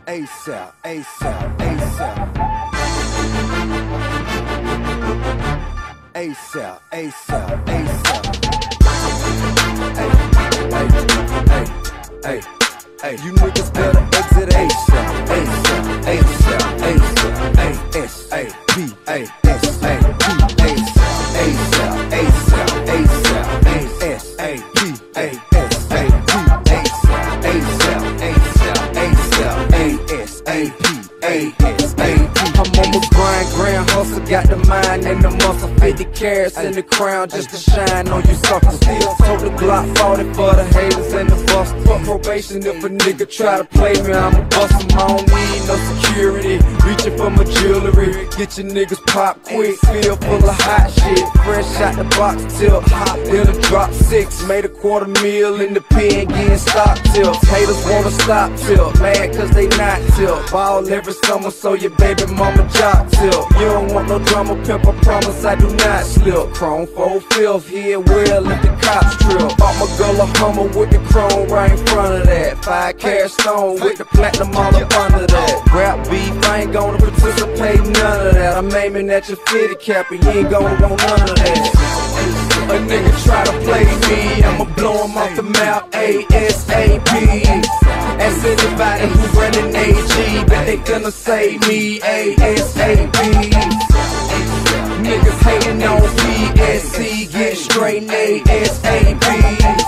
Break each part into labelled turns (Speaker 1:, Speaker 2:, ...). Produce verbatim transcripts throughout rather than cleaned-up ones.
Speaker 1: ASAP, ASAP, ASAP. ASAP, ASAP, ASAP. Hey, hey, hey, hey, you niggas better exit ASAP, ASAP, ASAP, ASAP, A S A P, A S A P, ASAP, ASAP, ASAP, A S A P, A S A P, ASAP, ASAP, ASAP, ASAP, A S A P, A S A P. I'm on my grind, grand hustle, got the mind and the muscle, fifty carats in the crown just to shine on you suckers. Still told the Glock forty for the haters and the bust. Fuck probation if a nigga try to play me, I'ma bust him. I don't need no security, reaching for my jewelry. Get your niggas pop quick, feel full of hot shit. Fresh out the box tilt, hot in a drop six. Made a quarter meal in the pen, getting stock tilt. Haters wanna stop tilt, mad cause they not tilt. Ball every summer so your baby mama job tilt. You don't want no drama, pimp, I promise I do not slip. Chrome four fifth, here well if the cops trip. Bought my girl a Hummer with the chrome right in front of that. Five carat stone with the platinum all up under that. Rap beef, I ain't gonna participate in none of that. I'm aiming at your fitted cap and you ain't gonna want none of that. A nigga try to play me, I'ma blow him off the map, A S A P. Ask anybody who running A G, but they gonna say me, A S A P. Niggas hating on P S C, get straight A S A P.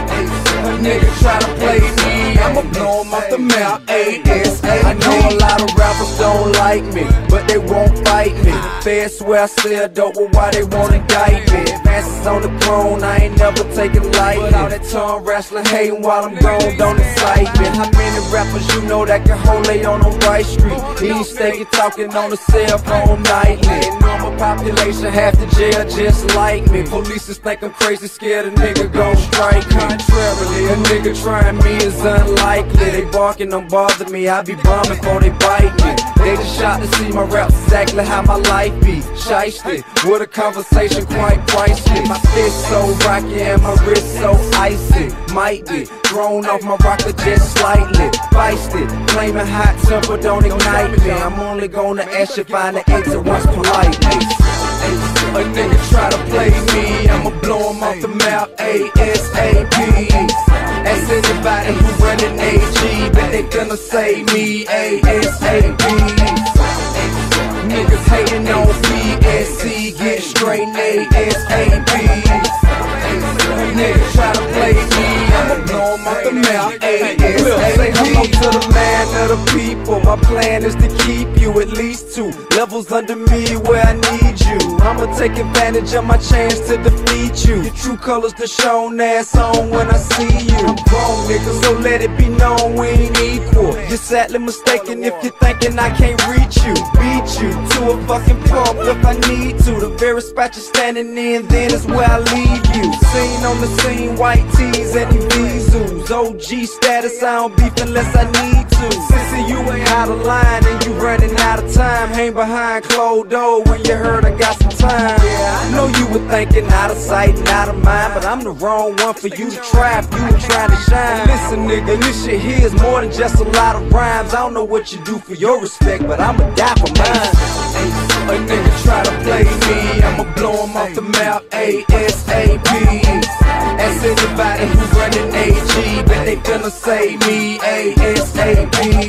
Speaker 1: A nigga try to play me, I'ma blow him off the map, A S A P. I know a lot of rappers don't like me, but they won't fight me. Feds swear I sell dope, but why they wanna indict me? Masses on the throne, I ain't never taking lightly. All that tongue wrestling, hating while I'm gone, don't excite me. How many rappers you know that can hold lay on the right street? He ain't steady talking on the cell phone nightly. Normal population, half the jail just like me. Police just think I'm crazy, scared a nigga gon' strike me. Contrarily, a nigga trying me is unlikely. They barking, don't bother me, I be bombing before they bite me. They just shot to see my raps exactly how my life be. Shiesty, with a conversation quite priceless. My fist so rocky and my wrist so icy. Might be thrown off my rocker just slightly. Feisty, claiming hot temper don't ignite me. I'm only gonna ask you find the exit once politely. A nigga try to play me, I'ma blow him off the map, A S A P. Ask anybody who running A G, but they gonna say me, A S A P. Niggas hating on P S C, get straight A S A P. Niggas try to play me, I'ma blow him off the map, A S A P. Say hello to the man of the people. My plan is to keep you at least two levels under me where I need you. I'ma take advantage of my chance to defeat you. Your true colors the shown ass on when I see you. I'm grown, nigga, so let it be known we ain't equal. You're sadly mistaken if you're thinking I can't reach you. Beat you to a fucking pulp if I need to. The very spot you're standing in, then is where I leave you. Seen on the scene, white tees and Ibizus. O G status, I don't beef unless I need to. Sissy, you ain't out of line and you running out of time. Hang behind closed door when you heard I got some time. Yeah, I know you were thinking out of sight and out of mind, but I'm the wrong one for you to try if you were trying to shine. Listen, nigga, this shit here is more than just a lot of rhymes. I don't know what you do for your respect, but I'ma die for mine. A nigga try to play me, I'ma blow him off the map, A S A P. Ask anybody who running A G, but they gonna say me, A S A P.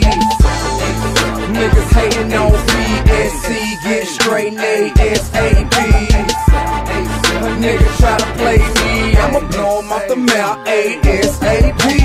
Speaker 1: Niggas hating on P S C, get straight A S A P. A nigga try to play me, I'ma blow him off the map, A S A P.